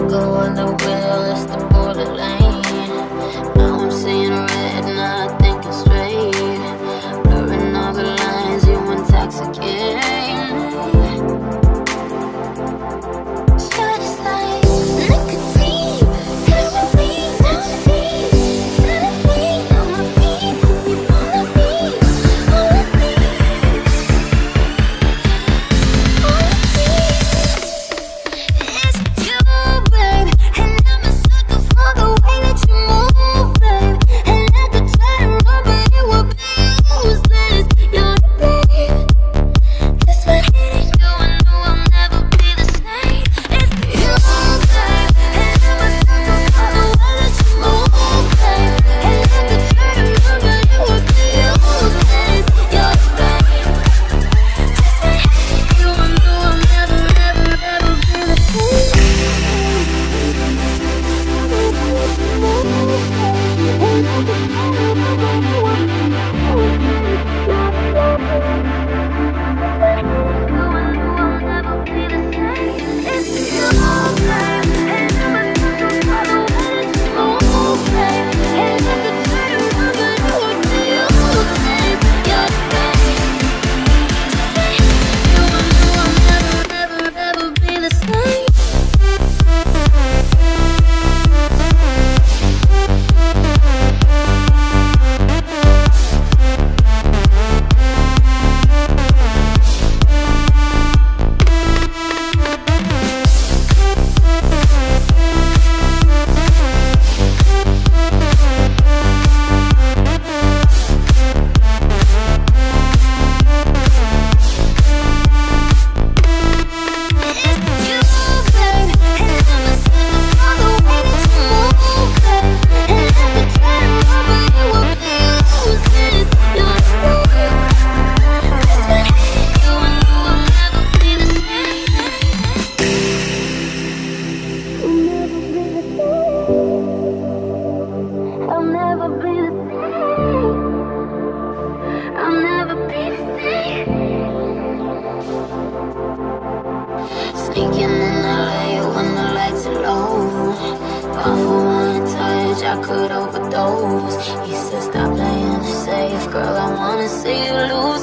go on the wheel, it's the border lane. Now I'm seeing red, now I think it's straight. Blurring all the lines, you intoxicate me. You're just like nicotine, touching me, touching me, setting me on my feet. You wanna be, wanna be, wanna be. It's you, babe, and I'm a sucker for the way that you move, babe. And I could try to run, but it would be useless. You're the babe. Just when hitting you, I knew I'll never be the same. It's you, babe, and I'm a sucker for the way that you move, babe. And I could try to run, but it would be useless. You're the babe. Just when hitting you, I knew I'll never, ever, ever be the Sneaking in LA when the lights are low. Thought for one touch I could overdose. He said stop playing it safe, girl, I wanna see you lose.